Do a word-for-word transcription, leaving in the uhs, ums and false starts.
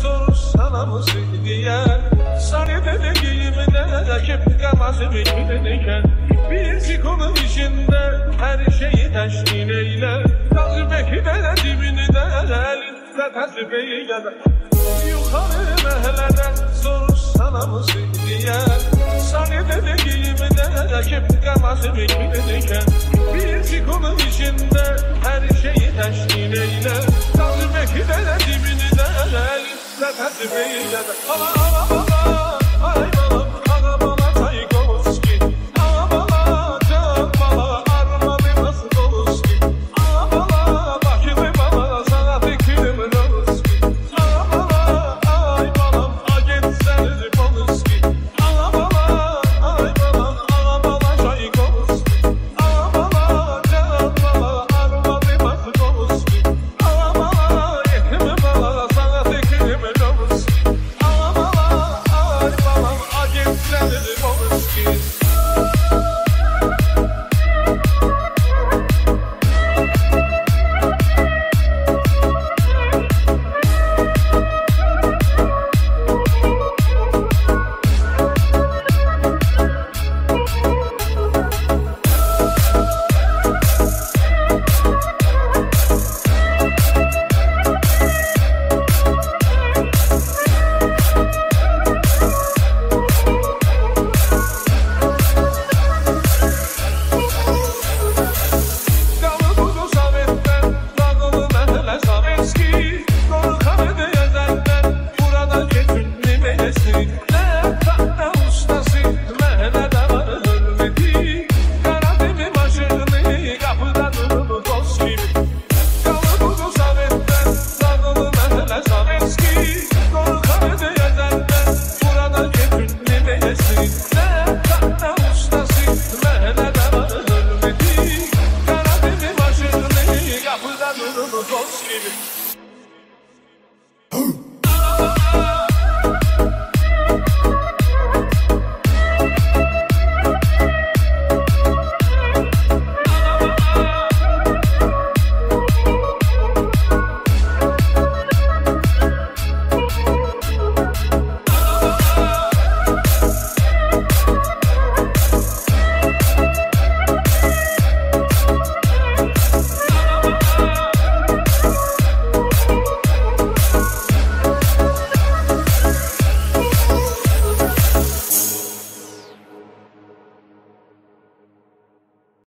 sorsana mısın diyen Sarı dediğimde kim kalması bildikken Bilsik onun içinde her şeyi teşkil eyle Kalbeki de dibini de elinde tasvip eyle Yukarı mehleden sorsana mısın diyen Sarı dediğimde kim kalması bildikken Bilsik onun içinde her şeyi teşkil eyle Kalbeki de dibini de elinde tasvip eyle Ala ala ala ay balam ala bala Çaykovski Ala bala can bala armadı nasıl Doluski Ala bala bakımı bala sana fikrim Doluski Ala bala ay balam agent seni Doluski Ala bala ay balam ala bala Çaykovski Ala bala can bala armadı nasıl Doluski Ala bala yetimi bala sana fikrim Doluski Ala bala ay balam agent seni Doluski Kapıdan durur dost gibi